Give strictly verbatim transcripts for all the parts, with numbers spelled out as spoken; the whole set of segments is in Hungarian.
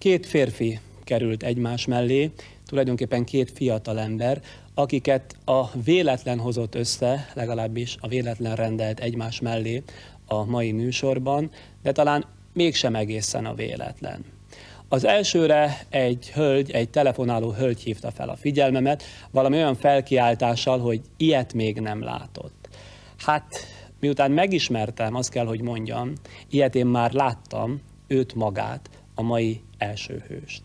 Két férfi került egymás mellé, tulajdonképpen két fiatal ember, akiket a véletlen hozott össze, legalábbis a véletlen rendelt egymás mellé a mai műsorban, de talán mégsem egészen a véletlen. Az elsőre egy hölgy, egy telefonáló hölgy hívta fel a figyelmemet, valami olyan felkiáltással, hogy ilyet még nem látott. Hát, miután megismertem, azt kell, hogy mondjam, ilyet én már láttam, őt magát, a mai első hőst.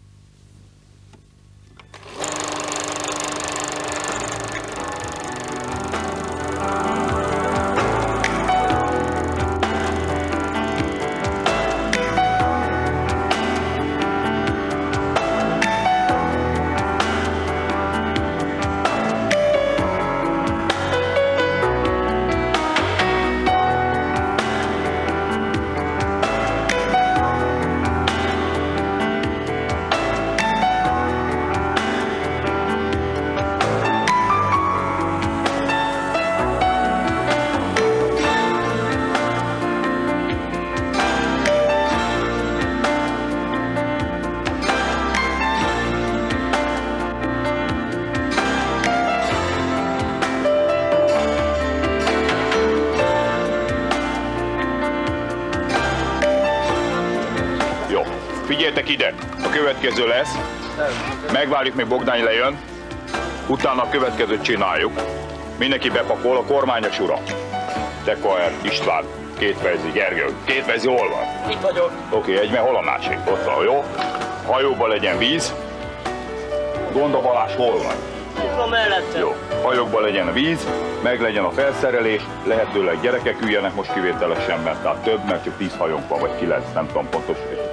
Figyeljetek ide, a következő lesz, megvárjuk, még Bogdány lejön, utána a következőt csináljuk. Mindenki bepakol, a kormányos ura. Dekoer, István, Kétfejzi, Gergő. Kétfejzi hol van? Itt vagyok. Oké, okay, egy, mert hol a másik? Ott van, jó? Hajóban legyen víz. Gonda Balázs hol van? Itt van mellette. Jó, hajókban legyen a víz, meg legyen a felszerelés, lehetőleg gyerekek üljenek most kivételesen, mert tehát több, mert csak tíz hajónk van, vagy kilenc, nem tudom pontos.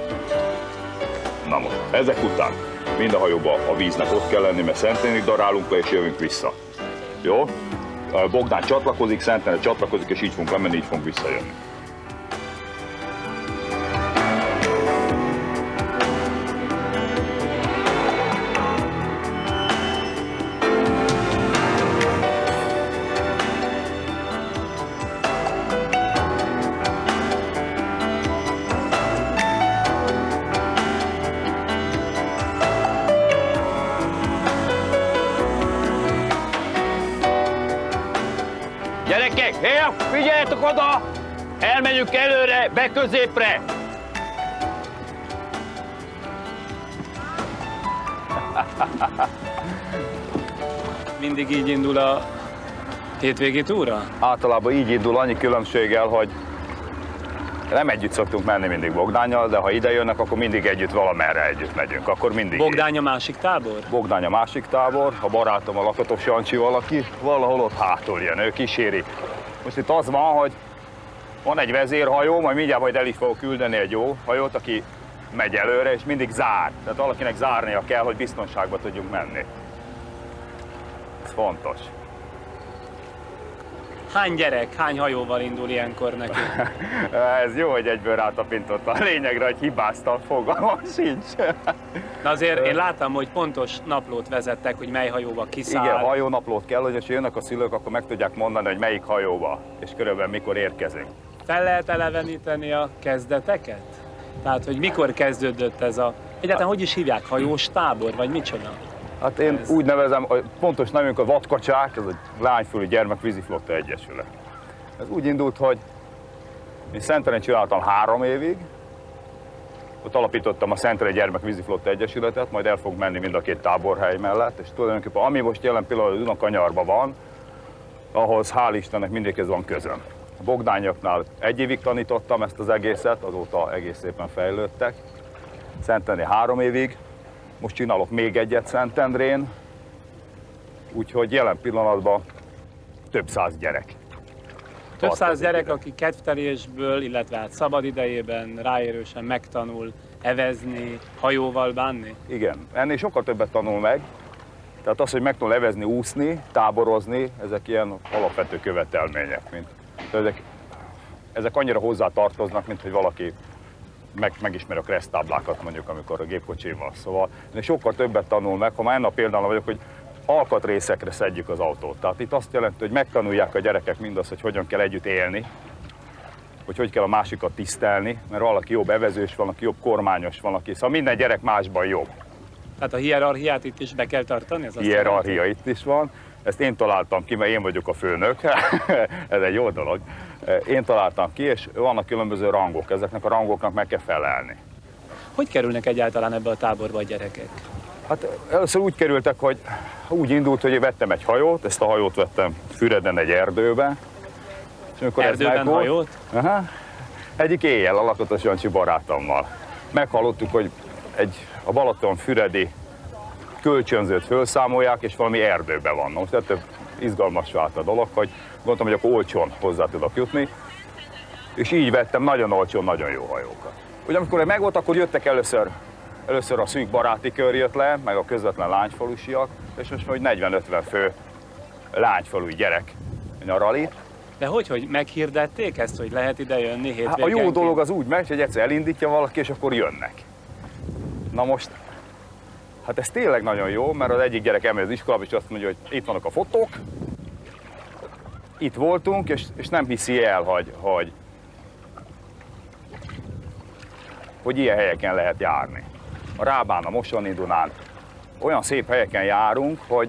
Na most, ezek után mind a hajóban a víznek ott kell lenni, mert Szenténig darálunk le és jövünk vissza. Jó? Bogdán csatlakozik, Szentendre csatlakozik, és így fogunk lemenni, így fogunk visszajönni. Gyerekek, hé, figyeljetek oda! Elmegyünk előre, be középre! Mindig így indul a hétvégi túra? Általában így indul, annyi különbséggel, hogy nem együtt szoktunk menni mindig Bogdánnyal, de ha ide jönnek, akkor mindig együtt valamerre együtt megyünk. Akkor mindig Bogdány a másik tábor? Bogdány a másik tábor, a barátom a Lakatos Jancsi valaki, valahol ott hátul jön, ő kíséri. Most itt az van, hogy van egy vezérhajó, majd mindjárt majd el is fogok küldeni egy jó hajót, aki megy előre, és mindig zár. Tehát valakinek zárnia kell, hogy biztonságba tudjunk menni. Ez fontos. Hány gyerek, hány hajóval indul ilyenkor neki? Ez jó, hogy egyből rátapintott a lényegre, hogy hibáztam, fogalmam sincs. Na azért én láttam, hogy pontos naplót vezettek, hogy mely hajóba kiszáll. Igen, hajónaplót kell, hogy ha jönnek a szülők, akkor meg tudják mondani, hogy melyik hajóba, és körülbelül mikor érkezünk. Fel lehet eleveníteni a kezdeteket? Tehát, hogy mikor kezdődött ez a... Egyáltalán hogy is hívják? Hajós tábor, vagy micsoda? Hát én ez... úgy nevezem, hogy pontos nevünk a Vadkacsák, ez a Lányföldi Gyermek Víziflotta Egyesület. Ez úgy indult, hogy én Szenteren csináltam három évig, ott alapítottam a Szenteren Gyermek Víziflotta Egyesületet, majd el fog menni mind a két táborhely mellett, és tulajdonképpen ami most jelen pillanatban a Dunakanyarban van, ahhoz hál' Istennek mindegyikhez van közöm. A Bogdányoknál egy évig tanítottam ezt az egészet, azóta egész szépen fejlődtek. Szentendrén három évig, most csinálok még egyet Szentendrén, úgyhogy jelen pillanatban több száz gyerek. Több száz gyerek, aki kedvtelésből, illetve hát szabad idejében ráérősen megtanul evezni, hajóval bánni? Igen, ennél sokkal többet tanul meg. Tehát az, hogy megtanul evezni, úszni, táborozni, ezek ilyen alapvető követelmények. Mint, ezek, ezek annyira hozzá tartoznak, mint hogy valaki meg, megismer a kereszttáblákat mondjuk, amikor a gépkocsival. Szóval sokkal többet tanul meg, ha már ennek a példánál vagyok, hogy alkatrészekre szedjük az autót. Tehát itt azt jelenti, hogy megtanulják a gyerekek mindazt, hogy hogyan kell együtt élni, hogy hogy kell a másikat tisztelni, mert valaki jobb evezős, van, aki jobb kormányos, van, aki, szóval minden gyerek másban jobb. Tehát a hierarchiát itt is be kell tartani? Ez Hierarchia itt is van. Ezt én találtam ki, mert én vagyok a főnök. Ez egy jó dolog. Én találtam ki, és vannak különböző rangok. Ezeknek a rangoknak meg kell felelni. Hogy kerülnek egyáltalán ebbe a táborba a gyerekek? Hát először úgy kerültek, hogy úgy indult, hogy én vettem egy hajót, ezt a hajót vettem Füreden egy erdőbe. És amikor Erdőben ez megvolt, hajót? Aha, egyik éjjel a Lakatos Jancsi barátommal. Meghallottuk, hogy egy, a Balaton-füredi kölcsönzőt felszámolják, és valami erdőben van. Most ettől izgalmas vált a dolog, hogy gondoltam, hogy akkor olcsón hozzá tudok jutni. És így vettem nagyon olcsón, nagyon jó hajókat. Ugye amikor meg volt, akkor jöttek először, először a szűk baráti kör jött le, meg a közvetlen lányfalusiak, és most már negyven-ötven fő lányfalui gyerek nyaral itt. De hogy, hogy meghirdették ezt, hogy lehet ide jönni hétvégenként? Hát a jó dolog az úgy megy, hogy egyszer elindítja valaki, és akkor jönnek. Na most, hát ez tényleg nagyon jó, mert az egyik gyerek elmegy az iskolába, és azt mondja, hogy itt vannak a fotók, itt voltunk, és, és nem hiszi el, hogy, hogy, hogy ilyen helyeken lehet járni. A Rábán, a Mosoni Dunán olyan szép helyeken járunk, hogy,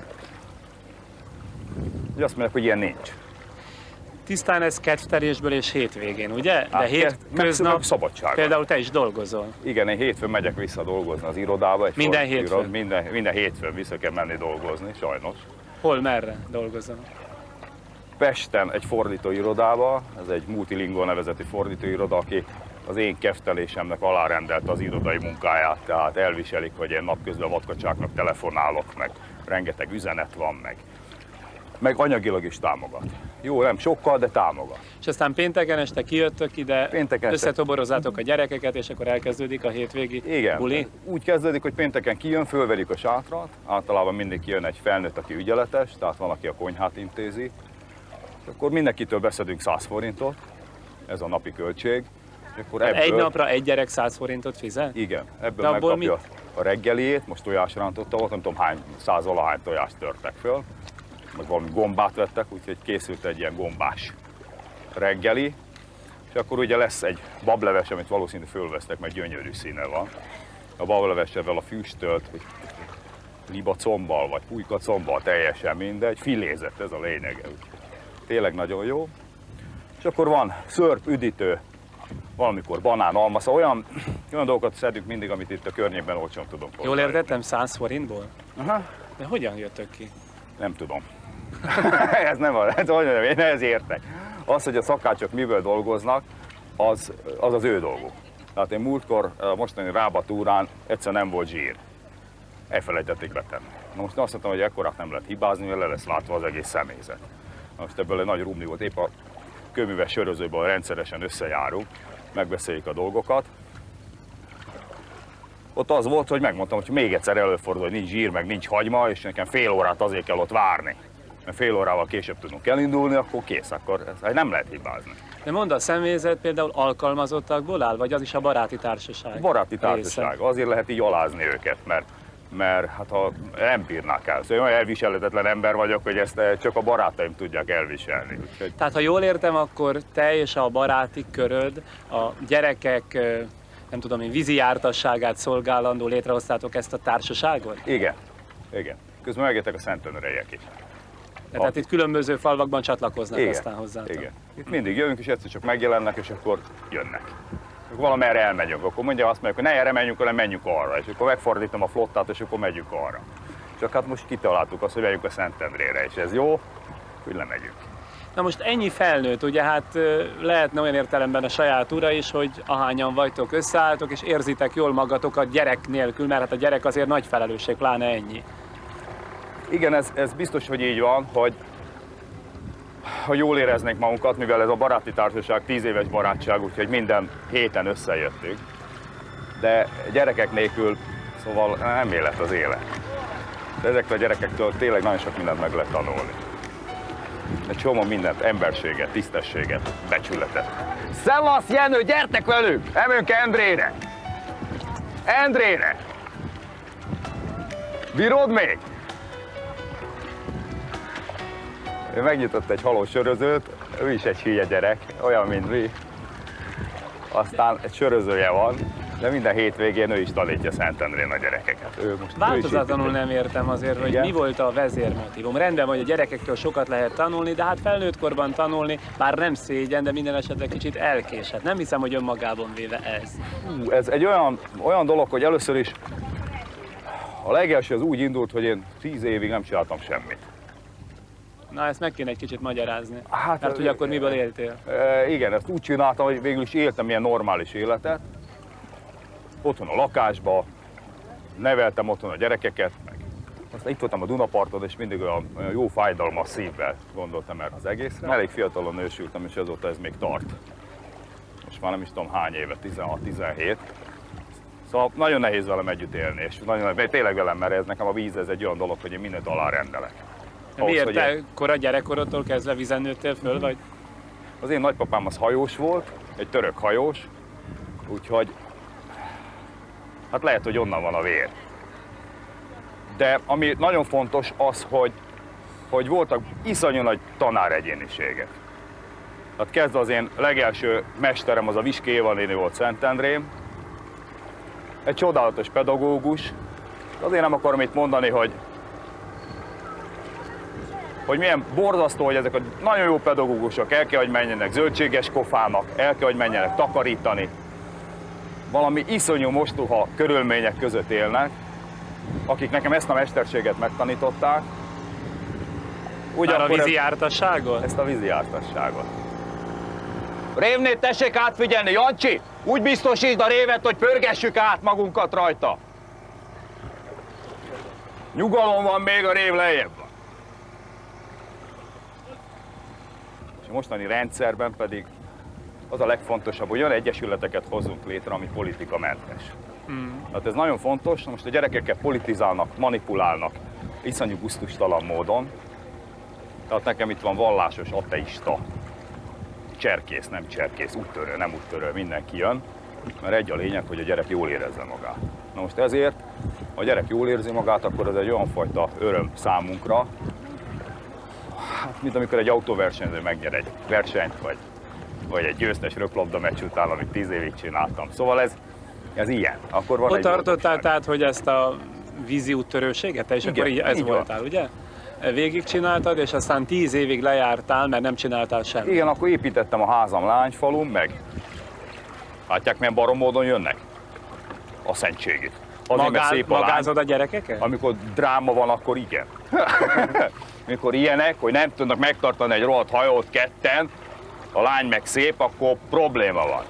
hogy azt mondják, hogy ilyen nincs. Tisztán ez kedvterésből és hétvégén, ugye? De Hát, hétköznap szabadság. például te is dolgozol. Igen, én hétfőn megyek vissza dolgozni az irodába. Egy Minden hétfőn? Iroda, minden, minden hétfőn vissza kell menni dolgozni, sajnos. Hol, merre dolgozol? Pesten egy fordítóirodába, ez egy Multilingua nevezeti fordítóiroda, aki az én keftelésemnek alárendelte az irodai munkáját, tehát elviselik, hogy én napközben vadkacsáknak telefonálok, meg rengeteg üzenet van, meg, meg anyagilag is támogat. Jó, nem sokkal, de támogat. És aztán pénteken este kijöttök ide, Pénteken este. összetoborozzátok a gyerekeket, és akkor elkezdődik a hétvégi Igen, buli? úgy kezdődik, hogy pénteken kijön, fölverik a sátrat, általában mindig kijön egy felnőtt, aki ügyeletes, tehát van, aki a konyhát intézi, és akkor mindenkitől beszedünk száz forintot, ez a napi költség. És akkor ebből, egy napra egy gyerek száz forintot fizet? Igen, ebből megkapja mit? A reggeliét, most tojásrántotta volt, nem tudom hány, száz valahány tojást törtek föl, meg valami gombát vettek, úgyhogy készült egy ilyen gombás reggeli, és akkor ugye lesz egy bableves, amit valószínűleg fölvesztek, mert gyönyörű színe van. A bablevessevel a füstölt, vagy libacombbal, vagy pulykacombbal, teljesen mindegy, filézett, ez a lényege. Tényleg nagyon jó. És akkor van szörp, üdítő, valamikor banán, alma, szóval olyan, olyan dolgokat szedünk mindig, amit itt a környékben olcsón tudunk hozni. Jól értettem, száz forintból? Aha. De hogyan jöttök ki? Nem tudom. ez nem az, ez olyan, én ehhez értek. Az, hogy a szakácsok miből dolgoznak, az az, az ő dolguk. Tehát én múltkor, a mostani Rába túrán egyszer nem volt zsír. Elfelejtették betenni. Na most azt mondtam, hogy ekkorát nem lehet hibázni, mert le lesz látva az egész személyzet. Na most ebből egy nagy rumli volt, épp a kőműves sörözőben rendszeresen összejárunk, megbeszéljük a dolgokat. Ott az volt, hogy megmondtam, hogy még egyszer előfordul, hogy nincs zsír, meg nincs hagyma, és nekem fél órát azért kell ott várni. Mert fél órával később tudunk elindulni, akkor kész, akkor ez nem lehet hibázni. De mondd, a személyzet például alkalmazottakból áll, vagy az is a baráti társaság? Baráti társaság, része. Azért lehet így alázni őket, mert, mert hát ha nem bírnák el. Szóval olyan elviselhetetlen ember vagyok, hogy ezt csak a barátaim tudják elviselni. Úgyhogy... Tehát ha jól értem, akkor te és a baráti köröd, a gyerekek, nem tudom én, vízi jártasságát szolgálandó létrehoztátok ezt a társaságot? Igen, igen. Közben megjöttek a szentendreiek is. De tehát itt különböző falvakban csatlakoznak igen, aztán hozzátok. Igen. Itt mindig jövünk, és egyszer csak megjelennek, és akkor jönnek. Akkor valamerre elmegyünk, akkor mondja azt mondjuk, hogy ne erre menjünk, hanem menjünk arra. És akkor megfordítom a flottát, és akkor megyünk arra. Csak hát most kitaláltuk azt, hogy megyünk a Szentendrére, és ez jó, hogy lemegyünk. Na most ennyi felnőtt, ugye hát lehetne olyan értelemben a saját ura is, hogy ahányan vagytok, összeálltok, és érzitek jól magatokat gyerek nélkül, mert hát a gyerek azért nagy felelősség, pláne ennyi. Igen, ez, ez biztos, hogy így van, hogy ha jól éreznénk magunkat, mivel ez a baráti társaság tíz éves barátság, úgyhogy minden héten összejöttünk. De gyerekek nélkül, szóval nem élet az élet. De ezektől a gyerekektől tényleg nagyon sok mindent meg lehet tanulni. Egy csomó mindent, emberséget, tisztességet, becsületet. Szevasz, Jenő, gyertek velünk! Emünk Endrére! Endrére! Bírod még? Ő megnyitott egy halós sörözőt, ő is egy hülye gyerek, olyan, mint mi. aztán egy sörözője van, de minden hétvégén ő is tanítja Szentendrén a gyerekeket. Ő most Változatlanul nem értem azért, hogy igen? mi volt a vezérmotívum. Rendben, hogy a gyerekektől sokat lehet tanulni, de hát felnőtt korban tanulni, bár nem szégyen, de minden esetre kicsit elkéshet. Nem hiszem, hogy önmagában véve ez. Hú, ez egy olyan, olyan dolog, hogy először is a legelső az úgy indult, hogy én tíz évig nem csináltam semmit. Na, ezt meg kéne egy kicsit magyarázni. Hát, Mert hogy akkor miből éltél? E, igen, ezt úgy csináltam, hogy végül is éltem ilyen normális életet. Otthon a lakásba, neveltem otthon a gyerekeket, meg aztán itt voltam a Dunaparton, és mindig olyan, olyan jó fájdalmas szívvel gondoltam erre az egészre. Elég fiatalon nősültem, és azóta ez még tart. Most már nem is tudom hány éve, tizenhat tizenhét. Szóval nagyon nehéz velem együtt élni, és nagyon, tényleg velem, mert ez nekem a víz, ez egy olyan dolog, hogy én mindent alárendelek. Ahhoz, Miért te én... kora gyerekkorodtól kezdve vízen nőttél föl, vagy? Az én nagypapám az hajós volt, egy török hajós, úgyhogy hát lehet, hogy onnan van a vér. De ami nagyon fontos az, hogy, hogy voltak iszonyú nagy tanáregyéniségek. Tehát kezdve az én legelső mesterem az a Viski Éva néni volt Szentendrén. Egy csodálatos pedagógus. Azért nem akarom itt mondani, hogy hogy milyen borzasztó, hogy ezek a nagyon jó pedagógusok el kell, hogy menjenek zöldséges kofának, el kell, hogy menjenek takarítani. Valami iszonyú mostoha körülmények között élnek, akik nekem ezt a mesterséget megtanították. Már a vízi jártasságot? Ezt a vízi jártasságot. Révnét tessék átfigyelni, Jancsi! Úgy biztosítsd a révet, hogy pörgessük át magunkat rajta. Nyugalom van, még a rév lejjebb van. És a mostani rendszerben pedig az a legfontosabb, hogy olyan egyesületeket hozzunk létre, ami politikamentes. Hmm. Tehát ez nagyon fontos, most a gyerekeket politizálnak, manipulálnak, iszonyú gusztustalan módon. Tehát nekem itt van vallásos, ateista, cserkész, nem cserkész, úttörő, nem úttörő, mindenki jön, mert egy a lényeg, hogy a gyerek jól érezze magát. Na most ezért, ha a gyerek jól érzi magát, akkor ez egy olyan fajta öröm számunkra, hát, mint amikor egy autóversenyző megnyer egy versenyt, vagy, vagy egy győztes röplabda meccs után, amit tíz évig csináltam. Szóval ez, ez ilyen. Akkor van Ott egy tartottál tehát, hogy ezt a vízi úttörőséget, te is igen, akkor így ez így voltál, van. Ugye? Végig csináltad, és aztán tíz évig lejártál, mert nem csináltál semmit. Igen, akkor építettem a házam Lányfalun, meg látják, milyen barom módon jönnek? A szentségét. Azért, Magá, szép a magázod lány. a gyerekeket? Amikor dráma van, akkor igen. Amikor ilyenek, hogy nem tudnak megtartani egy rohadt hajót ketten, a lány meg szép, akkor probléma van.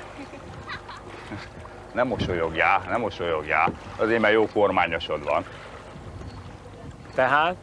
Nem mosolyogjál, nem mosolyogjál, azért mert jó kormányosod van. Tehát?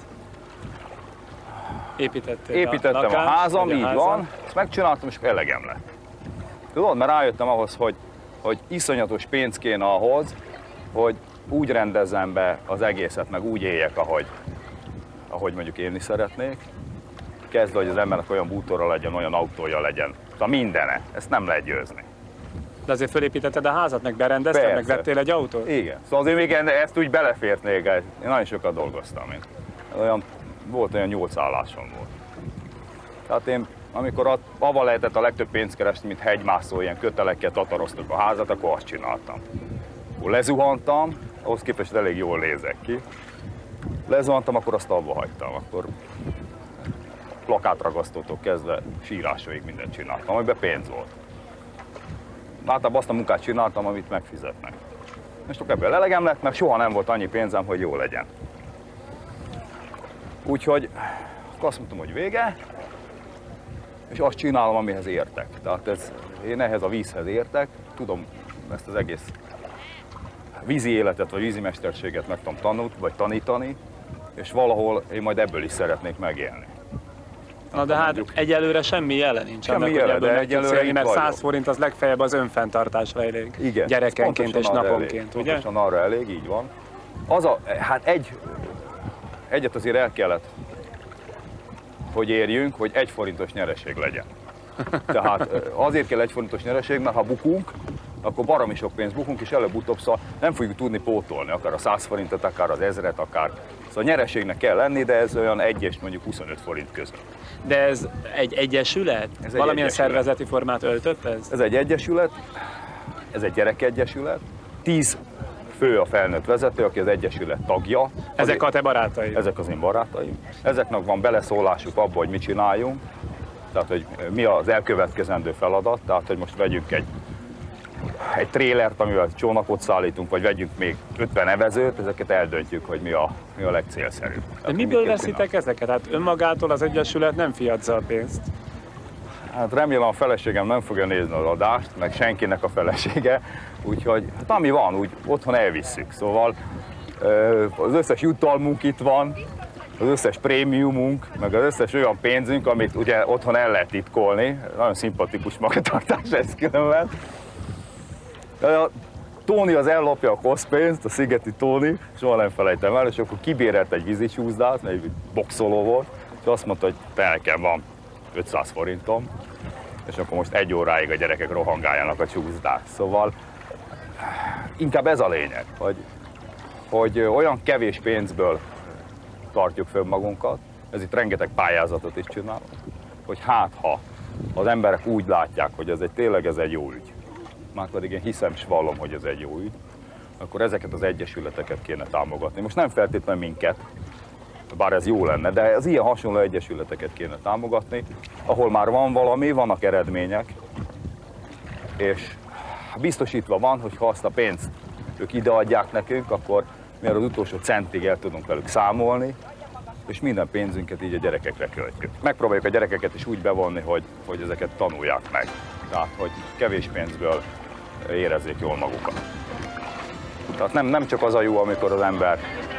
Építettél Építettem a, lakást, a házam, a így házam. van, ezt megcsináltam, és elegem lett. Tudod, mert rájöttem ahhoz, hogy, hogy iszonyatos pénz kéne ahhoz, hogy úgy rendezzem be az egészet, meg úgy éljek, ahogy, ahogy mondjuk élni szeretnék. Kezdve, hogy az embernek olyan bútorra legyen, olyan autója legyen. Szóval mindene, ezt nem lehet győzni. De azért fölépítetted a házat, meg berendezted, Persze. meg vettél egy autót? Igen. Szóval azért még ezt úgy belefért még, én nagyon sokat dolgoztam. Én. Olyan, volt olyan nyolc állásom volt. Tehát én, amikor avval lehetett a legtöbb pénzt keresni, mint hegymászó, ilyen kötelekkel tataroztuk a házat, akkor azt csináltam. Akkor lezuhantam, ahhoz képest elég jól nézek ki. Lezuhantam, akkor azt abba hagytam. Akkor plakátragasztótól kezdve sírásóig mindent csináltam, amiben pénz volt. Általában azt a munkát csináltam, amit megfizetnek. És akkor ebből elegem lett, mert soha nem volt annyi pénzem, hogy jó legyen. Úgyhogy akkor azt mondtam, hogy vége, és azt csinálom, amihez értek. Tehát ez, én ehhez a vízhez értek, tudom ezt az egész vízi életet, vagy vízi mesterséget meg tudom tanulni, vagy tanítani, és valahol én majd ebből is szeretnék megélni. Na de hát mondjuk, egyelőre semmi jele nincs. Semmi annak, jele, hogy de egyelőre élni, mert vagyok. száz forint az legfeljebb az önfenntartásra elég. Igen, gyerekenként és naponként, elég, ugye? Pontosan arra elég, így van. Az a, hát egy, egyet azért el kellett, hogy érjünk, hogy egy forintos nyereség legyen. Tehát azért kell egy forintos nyereség, mert ha bukunk, akkor baromi sok pénzt bukunk, és előbb-utóbb szóval nem fogjuk tudni pótolni, akár a száz forintot, akár az ezret, akár. Szóval nyereségnek kell lenni, de ez olyan egy és mondjuk huszonöt forint között. De ez egy egyesület? Ez egy Valamilyen egyesület. szervezeti formát öltött ez? Ez egy egyesület, ez egy gyerekegyesület, tíz fő a felnőtt vezető, aki az egyesület tagja. Ezek a te barátaid? Ezek az én barátaim. Ezeknek van beleszólásuk abba, hogy mit csináljunk, tehát hogy mi az elkövetkezendő feladat, tehát hogy most vegyünk egy, egy trélert, amivel csónakot szállítunk, vagy vegyünk még ötven evezőt, ezeket eldöntjük, hogy mi a, mi a legcélszerűbb. De tehát, miből veszitek ezeket? Hát önmagától az egyesület nem fiadza a pénzt. Hát remélem a feleségem nem fogja nézni az adást, meg senkinek a felesége, úgyhogy hát ami van, úgy otthon elvisszük. Szóval az összes jutalmunk itt van, az összes prémiumunk, meg az összes olyan pénzünk, amit ugye otthon el lehet titkolni. Nagyon szimpatikus magatartás ez különben. A Tóni az ellopja a koszpénzt, a szigeti Tóni, soha nem felejtem el, és akkor kibérelt egy vízicsúszdát, mert egy boxoló volt, és azt mondta, hogy te nekem van ötszáz forintom, és akkor most egy óráig a gyerekek rohangáljanak a csúszdát. Szóval inkább ez a lényeg, hogy, hogy olyan kevés pénzből tartjuk föl magunkat, ez itt rengeteg pályázatot is csinálunk, hogy hát ha az emberek úgy látják, hogy ez egy, tényleg ez egy jó ügy, már pedig én hiszem és vallom, hogy ez egy jó ügy, akkor ezeket az egyesületeket kéne támogatni. Most nem feltétlenül minket, bár ez jó lenne, de az ilyen hasonló egyesületeket kéne támogatni, ahol már van valami, vannak eredmények, és biztosítva van, hogy ha azt a pénzt ők ideadják nekünk, akkor mi az utolsó centig el tudunk velük számolni, és minden pénzünket így a gyerekekre költjük. Megpróbáljuk a gyerekeket is úgy bevonni, hogy, hogy ezeket tanulják meg. Tehát, hogy kevés pénzből érezzék jól magukat. Tehát nem, nem csak az a jó, amikor az ember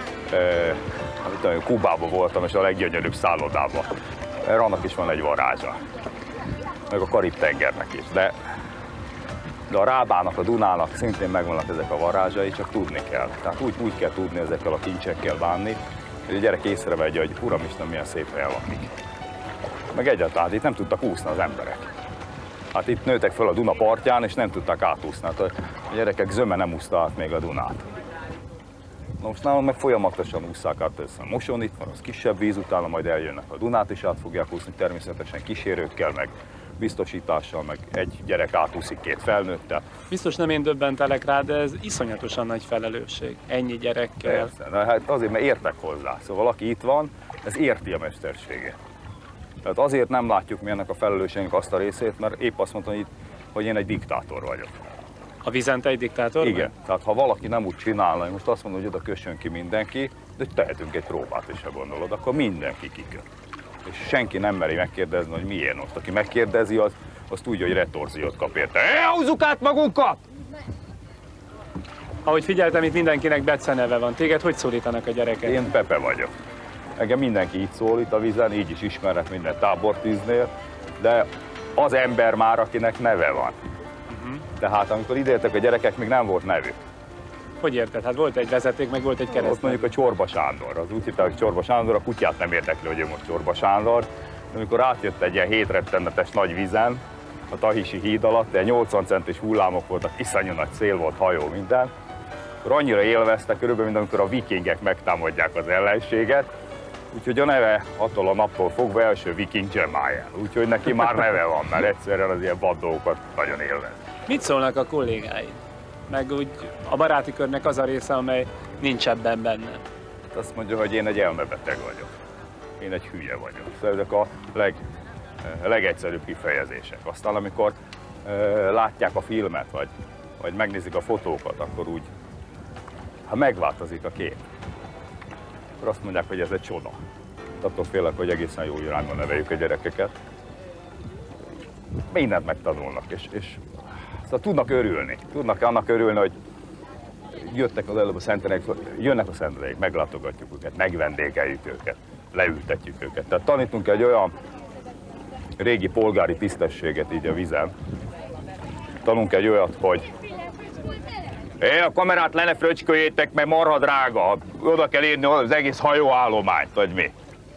e, Kubában voltam, és a leggyönyörűbb szállodában. Erre annak is van egy varázsa. Meg a Karib-tengernek is. De, de a Rábának, a Dunának szintén megvannak ezek a varázsai, csak tudni kell. Tehát úgy, úgy kell tudni ezekkel a kincsekkel bánni, hogy a gyerek észrevegye, hogy Uramisten, milyen szép helyen lakik. Meg egyáltalán itt nem tudtak úszni az emberek. Hát itt nőttek fel a Duna partján, és nem tudták átúszni. Hát a gyerekek zöme nem úszta át még a Dunát. Na most nálunk meg folyamatosan ússzák át össze a Moson, itt van az kisebb víz, utána majd eljönnek a Dunát, és át fogják úszni természetesen kísérőkkel, meg biztosítással, meg egy gyerek átúszik két felnőttel. Biztos nem én döbbentelek rá, de ez iszonyatosan nagy felelősség, ennyi gyerekkel. Persze, na, hát azért, mert értek hozzá. Szóval aki itt van, ez érti a mesterségét. Tehát azért nem látjuk mi ennek a felelősségnek azt a részét, mert épp azt mondtam, hogy, hogy én egy diktátor vagyok. A Vizente egy diktátor? Igen. Vagy? Tehát ha valaki nem úgy csinálna, hogy most azt mondom, hogy oda kössön ki mindenki, de tehetünk egy próbát is, ha gondolod, akkor mindenki kiköt. És senki nem meri megkérdezni, hogy miért ott. Aki megkérdezi, az, az tudja, hogy retorziót kap érte. Elhúzzuk át magunkat! Ahogy figyeltem, itt mindenkinek Bece neve van. Téged hogy szólítanak a gyerekek? Én Pepe vagyok. Engem mindenki így szólít a vízen, így is ismerek minden tábortűznél, de az ember már, akinek neve van. Uh-huh. Tehát amikor ideértek a gyerekek, még nem volt nevük. Hogy érted? Hát volt egy vezeték, meg volt egy keresztnév. Ott mondjuk a Csorba Sándor. Az úgy hitták, hogy Csorba Sándor, a kutyát nem érdekli, hogy ő most Csorba Sándor. De amikor átjött egy ilyen hétrettenetes nagy vízen, a Tahisi híd alatt, de nyolcvan centis hullámok voltak, iszonyú nagy szél volt, hajó, minden. Akkor annyira élvezte, körülbelül, mint amikor a vikingek megtámadják az ellenséget. Úgyhogy a neve attól a naptól fogva első viking Jemaya. Úgyhogy neki már neve van, mert egyszerűen az ilyen vad dolgokat nagyon élvez. Mit szólnak a kollégáid? Meg úgy a baráti körnek az a része, amely nincs ebben benne. Azt mondja, hogy én egy elmebeteg vagyok. Én egy hülye vagyok. Szóval ezek a leg, legegyszerűbb kifejezések. Aztán amikor uh, látják a filmet, vagy, vagy megnézik a fotókat, akkor úgy, ha megváltozik a kép, akkor azt mondják, hogy ez egy csoda. Attól félek, hogy egészen jó irányba neveljük a gyerekeket. Mindent megtanulnak, és, és szóval tudnak örülni. Tudnak annak örülni, hogy jöttek az előbb a szentenek, jönnek a szentenek, meglátogatjuk őket, megvendégeljük őket, leültetjük őket. Tehát tanítunk egy olyan régi polgári tisztességet így a vízen. Tanulunk egy olyat, hogy é, a kamerát le ne fröcsköljétek, mert marha drága, oda kell írni az egész hajóállományt, vagy mi.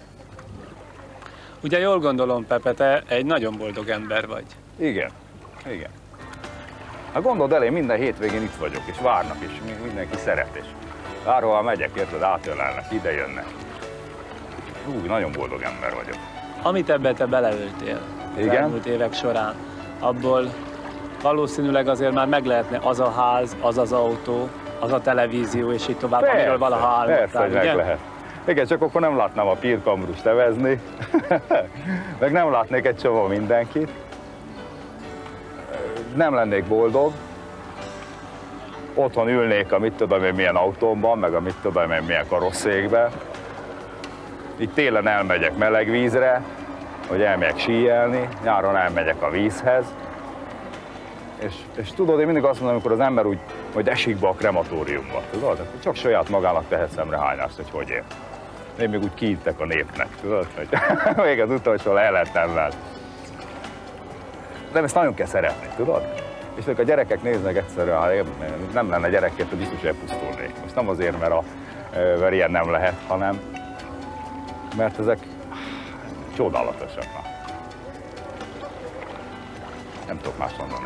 Ugye jól gondolom, Pepe, te egy nagyon boldog ember vagy. Igen, igen. Hát gondold el, én minden hétvégén itt vagyok, és várnak, és mindenki szeret, és bárhol megyek, érted, átölelnek, ide jönnek. Úgy, nagyon boldog ember vagyok. Amit ebbe te beleöltél az elmúlt évek során, abból valószínűleg azért már meg lehetne az a ház, az az autó, az a televízió, és így tovább, persze, amiről valaha álmodtál, persze, hogy meg lehet. Igen, csak akkor nem látnám a Pirkambrust nevezni, meg nem látnék egy csomó mindenkit, nem lennék boldog, otthon ülnék a mit tudom én milyen autómban, meg a mit tudom én milyen karosszékben, így télen elmegyek meleg vízre, hogy elmegyek síelni, nyáron elmegyek a vízhez, és, és tudod, én mindig azt mondom, amikor az ember úgy, hogy esik be a krematóriumba, tudod, csak saját magának tehet szemrehányást, hogy hogy él. Én még úgy kiittek a népnek, tudod, hogy még az utolsó lehetetlen vele. De ezt nagyon kell szeretni, tudod? És a gyerekek néznek egyszerűen, ha nem lenne gyerekért, hogy biztos elpusztulnék. Most nem azért, mert, a, mert ilyen nem lehet, hanem mert ezek csodálatosak már. Nem tudok más mondani.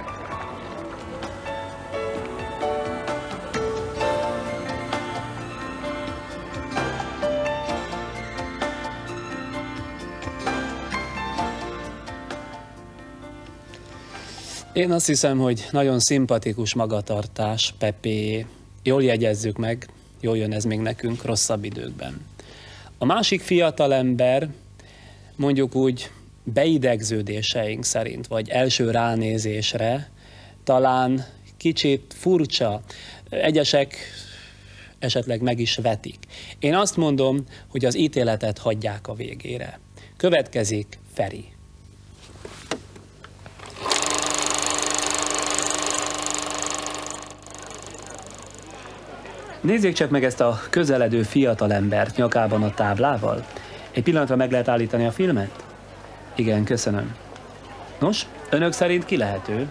Én azt hiszem, hogy nagyon szimpatikus magatartás, Pepé. Jól jegyezzük meg, jól jön ez még nekünk rosszabb időkben. A másik fiatalember, mondjuk úgy beidegződéseink szerint, vagy első ránézésre talán kicsit furcsa, egyesek esetleg meg is vetik. Én azt mondom, hogy az ítéletet hagyják a végére. Következik Feri. Nézzék csak meg ezt a közeledő fiatalembert nyakában a táblával. Egy pillanatra meg lehet állítani a filmet? Igen, köszönöm. Nos, önök szerint ki lehet ő?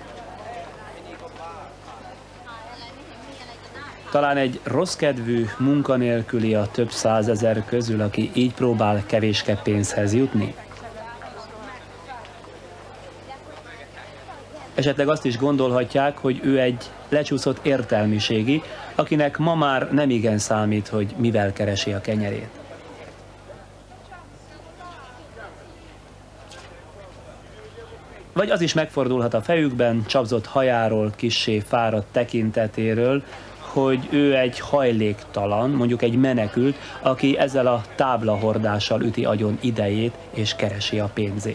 Talán egy rosszkedvű munkanélküli a több százezer közül, aki így próbál kevéske pénzhez jutni? Esetleg azt is gondolhatják, hogy ő egy lecsúszott értelmiségi, akinek ma már nem igen számít, hogy mivel keresi a kenyerét. Vagy az is megfordulhat a fejükben, csapzott hajáról, kissé fáradt tekintetéről, hogy ő egy hajléktalan, mondjuk egy menekült, aki ezzel a táblahordással üti agyon idejét és keresi a pénzét.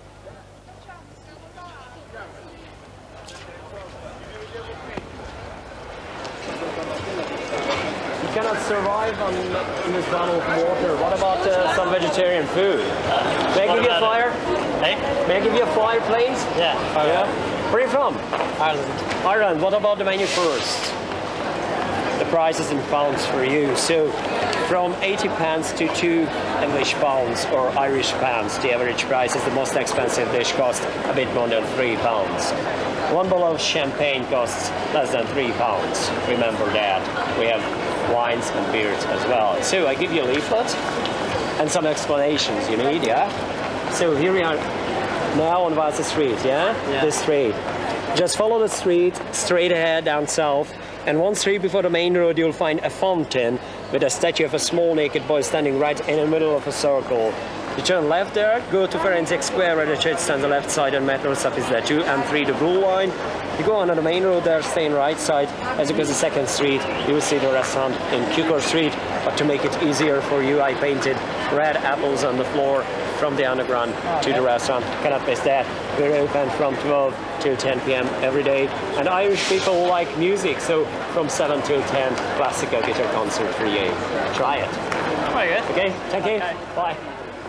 Survive on in this bottle of water. What about uh, some vegetarian food? May I give you a flyer? Hey? May I give you a flyer, please? Yeah. Yeah. Where are you from? Ireland. Ireland. What about the menu first? The price is in pounds for you. So, from eighty pounds to two English pounds or Irish pounds, the average price is the most expensive dish costs a bit more than three pounds. One bottle of champagne costs less than three pounds. Remember that. We have wines and beers as well. So I give you a leaflet and some explanations you need, yeah? So here we are now on Vasa Street, yeah? Yeah. This street. Just follow the street straight ahead down south, and one street before the main road you'll find a fountain with a statue of a small naked boy standing right in the middle of a circle. You turn left there, go to Forensic Square where the church stands on the left side and metro stop is there too, and three the blue line. You go on to the main road there, stay on the right side. As you go to the second street, you will see the restaurant in Cukor Street. But to make it easier for you, I painted red apples on the floor from the underground to the restaurant. Cannot miss that. We're open from twelve to ten p m every day. And Irish people like music, so from seven till ten, classical guitar concert for you. Try it. Very good. Okay, thank you. Okay. Bye.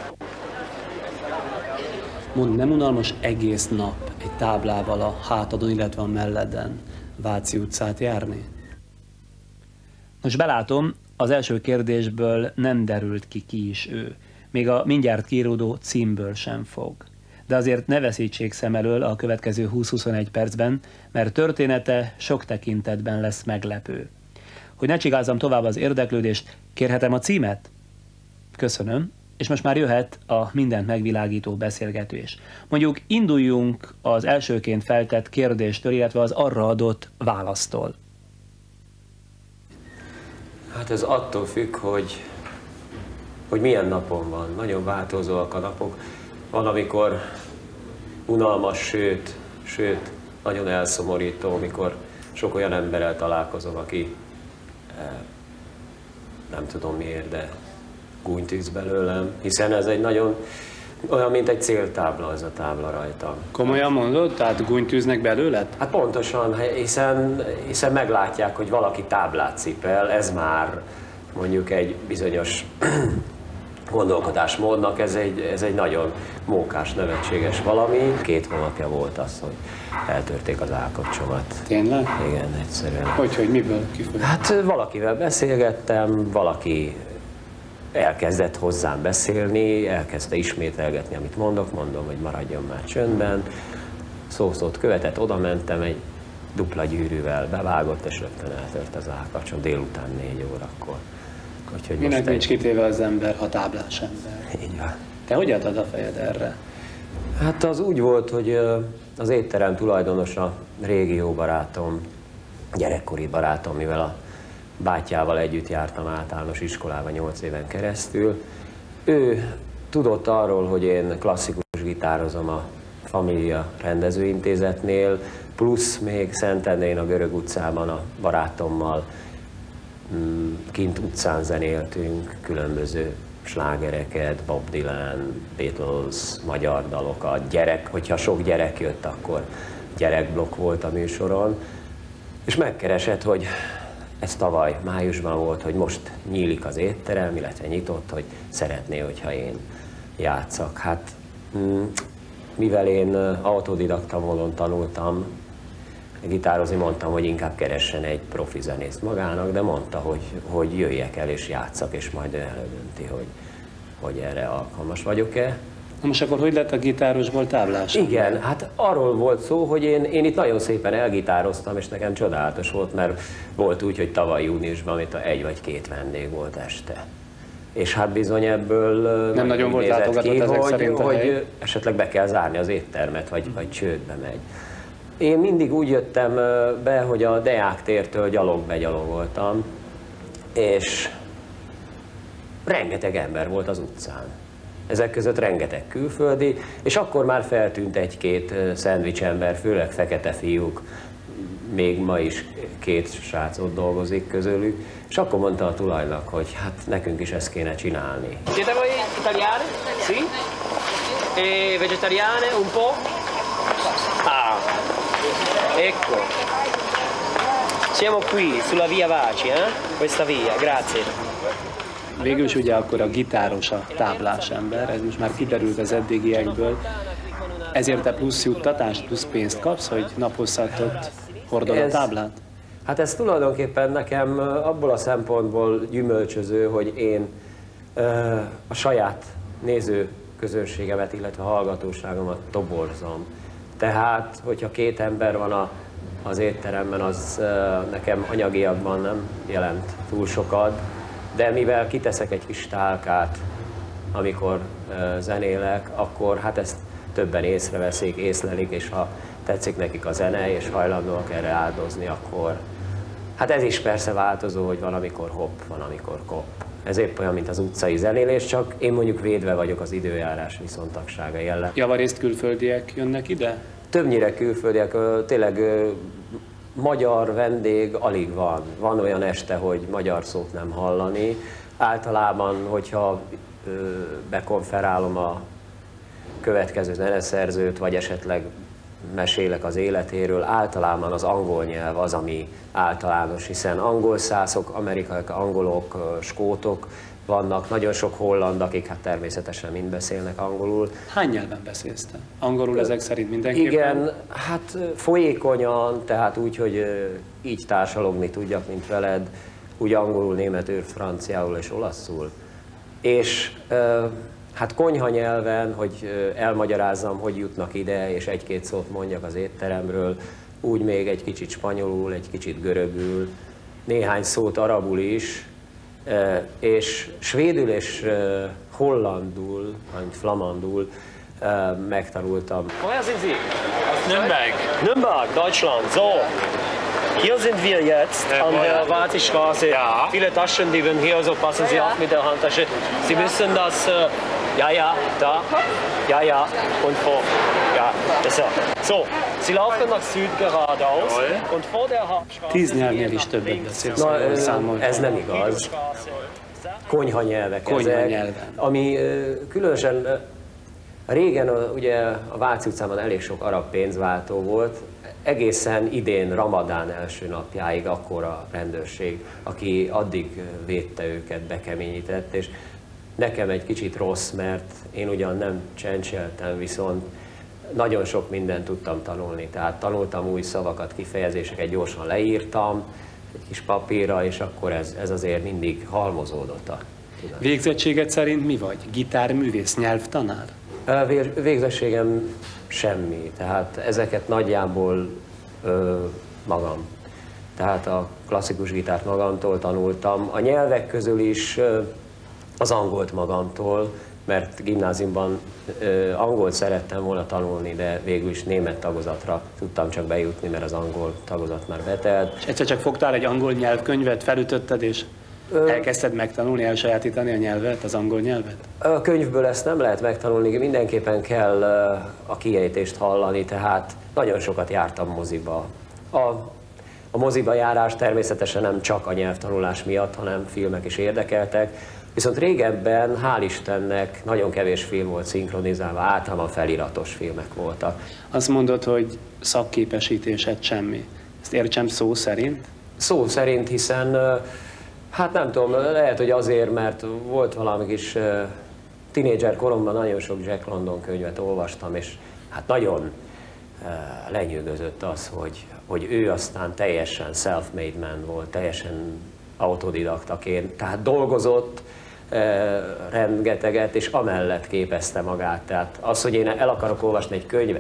Mond, nem unalmas egész nap egy táblával a hátadon, illetve a melleden Váci utcát járni? Most belátom, az első kérdésből nem derült ki, ki is ő. Még a mindjárt kiíródó címből sem fog. De azért ne veszítsék szem elől a következő húsz-huszonegy percben, mert története sok tekintetben lesz meglepő. Hogy ne csigázzam tovább az érdeklődést, kérhetem a címet? Köszönöm. És most már jöhet a mindent megvilágító beszélgetés. Mondjuk induljunk az elsőként feltett kérdéstől, illetve az arra adott választól. Hát ez attól függ, hogy, hogy milyen napon van. Nagyon változóak a napok. Van, amikor unalmas, sőt, sőt, nagyon elszomorító, mikor sok olyan emberrel találkozom, aki nem tudom miért, de gúnytűz belőlem, hiszen ez egy nagyon olyan, mint egy céltábla ez a tábla rajta. Komolyan mondod? Tehát gúnytűznek belőled? Hát pontosan, hiszen, hiszen meglátják, hogy valaki táblát cipel, ez már mondjuk egy bizonyos gondolkodásmódnak, ez egy, ez egy nagyon mókás, nevetséges valami. Két hónapja volt az, hogy eltörték az állkapcsomat. Tényleg? Igen, egyszerűen. Hogy, hogy miből kifolyólag? Hát valakivel beszélgettem, valaki elkezdett hozzám beszélni, elkezdte ismételgetni, amit mondok, mondom, hogy maradjon már csöndben. Szó-szót követett, oda mentem, egy dupla gyűrűvel bevágott, és rögtön eltört az állkapcsom délután négy órakor. Úgyhogy minek nincs egy... kitéve az ember, ha táblás ember. Így van. Te hogy adtad a fejed erre? Hát az úgy volt, hogy az étterem tulajdonosa, régi jó barátom, gyerekkori barátom, mivel a bátyjával együtt jártam általános iskolába nyolc éven keresztül. Ő tudott arról, hogy én klasszikus gitározom a Família rendezőintézetnél, plusz még Szentendrén a Görög utcában a barátommal kint utcán zenéltünk különböző slágereket, Bob Dylan, Beatles, magyar dalokat, gyerek, hogyha sok gyerek jött, akkor gyerekblokk volt a műsoron, és megkeresett, hogy ez tavaly májusban volt, hogy most nyílik az étterem, illetve nyitott, hogy szeretné, hogyha én játszak. Hát mivel én autodidakta módon tanultam gitározni, mondtam, hogy inkább keressen egy profi zenészt magának, de mondta, hogy, hogy jöjjek el és játszak, és majd ő eldönti, hogy, hogy erre alkalmas vagyok-e. Na most akkor hogy lett a gitárosból táblás? Igen, hát arról volt szó, hogy én, én itt nagyon szépen elgitároztam, és nekem csodálatos volt, mert volt úgy, hogy tavaly júniusban, amit egy vagy két vendég volt este. És hát bizony ebből nem nagyon volt látogatott ezek hogy, szerint a hogy hely. Esetleg be kell zárni az éttermet, vagy, vagy csődbe megy. Én mindig úgy jöttem be, hogy a Deák tértől gyalog begyalogoltam, és rengeteg ember volt az utcán. Ezek között rengeteg külföldi, és akkor már feltűnt egy-két szendvics ember, főleg fekete fiúk, még ma is két srác ott dolgozik közülük, és akkor mondta a tulajnak, hogy hát nekünk is ezt kéne csinálni. Siete voi italiane? Sì? E vegetariane un po'? Ah, ecco. Siamo qui sulla via Vaci, eh? Questa via, grazie. Végül is ugye akkor a gitáros a táblás ember, ez most már kiderült az eddigiekből. Ezért te plusz juttatást, plusz pénzt kapsz, hogy naphosszat ott hordod a táblát? Hát ez tulajdonképpen nekem abból a szempontból gyümölcsöző, hogy én a saját néző közönségemet, illetve hallgatóságomat toborzom. Tehát, hogyha két ember van a, az étteremben, az nekem anyagiakban nem jelent túl sokat, de mivel kiteszek egy kis tálkát, amikor zenélek, akkor hát ezt többen észreveszik, észlelik, és ha tetszik nekik a zene, és hajlandóak erre áldozni, akkor hát ez is persze változó, hogy van, amikor hopp, van, amikor kopp. Ez épp olyan, mint az utcai zenélés, csak én mondjuk védve vagyok az időjárás viszontagsága jellem. Javarészt külföldiek jönnek ide? Többnyire külföldiek, tényleg magyar vendég alig van. Van olyan este, hogy magyar szót nem hallani. Általában, hogyha bekonferálom a következő zeneszerzőt, vagy esetleg mesélek az életéről, általában az angol nyelv az, ami általános, hiszen angol szászok, amerikaiak, angolok, skótok vannak, nagyon sok holland, akik hát természetesen mind beszélnek angolul. Hány nyelven beszélsz te? Angolul ezek szerint mindenképpen? Igen, hát folyékonyan, tehát úgy, hogy így társalogni tudjak, mint veled, úgy angolul, németül, franciául és olaszul. És hát konyha nyelven, hogy elmagyarázzam, hogy jutnak ide, és egy-két szót mondjak az étteremről, úgy még egy kicsit spanyolul, egy kicsit görögül, néhány szót arabul is, és svédül és hollandul, vagy flamandul megtanultam. Woher sind Sie? Nürnberg. Nürnberg, Deutschland. So, hier sind wir jetzt an der Wartestraße. Ja. Viele Taschen, die werden hier, so passen Sie auf mit der Handtasche. Sie müssen das äh, Ja, ja, da. Ja, ja. Und vor. Ja, das ist So, Sie laufen nach Süd geradeaus und vor der Hauptstraße... Tíz nyelvnél is többet beszélsz, Na, ahogy ez, számoltam. ez nem igaz. Konyha nyelvek Konyha ezek, nyelven. ami ö, különösen ö, régen ö, ugye a Váci utcában elég sok arab pénzváltó volt, egészen idén Ramadán első napjáig akkor a rendőrség, aki addig védte őket, bekeményített, és nekem egy kicsit rossz, mert én ugyan nem csencseltem, viszont nagyon sok mindent tudtam tanulni, tehát tanultam új szavakat, kifejezéseket, gyorsan leírtam egy kis papírra, és akkor ez, ez azért mindig halmozódott a tudat. Végzettséged szerint mi vagy? Gitárművész, nyelvtanár? Vé- Végzettségem semmi, tehát ezeket nagyjából ö, magam. Tehát a klasszikus gitárt magamtól tanultam, a nyelvek közül is ö, az angolt magamtól, mert gimnáziumban ö, angolt szerettem volna tanulni, de végül is német tagozatra tudtam csak bejutni, mert az angol tagozat már betelt. És egyszer csak fogtál egy angol nyelvkönyvet, felütötted, és Ö... elkezdted megtanulni, elsajátítani a nyelvet, az angol nyelvet? A könyvből ezt nem lehet megtanulni, mindenképpen kell a kiejtést hallani, tehát nagyon sokat jártam moziba. A, a moziba járás természetesen nem csak a nyelvtanulás miatt, hanem filmek is érdekeltek. Viszont régebben, hál' Istennek, nagyon kevés film volt szinkronizálva, általában feliratos filmek voltak. Azt mondod, hogy szakképesítésed semmi. Ezt értsem szó szerint? Szó szerint, hiszen, hát nem tudom, lehet, hogy azért, mert volt valami kis tínédzser koromban nagyon sok Jack London könyvet olvastam, és hát nagyon lenyűgözött az, hogy, hogy ő aztán teljesen self-made man volt, teljesen autodidaktaként, tehát dolgozott, rengeteget, és amellett képezte magát. Tehát az, hogy én el akarok olvasni egy könyvet,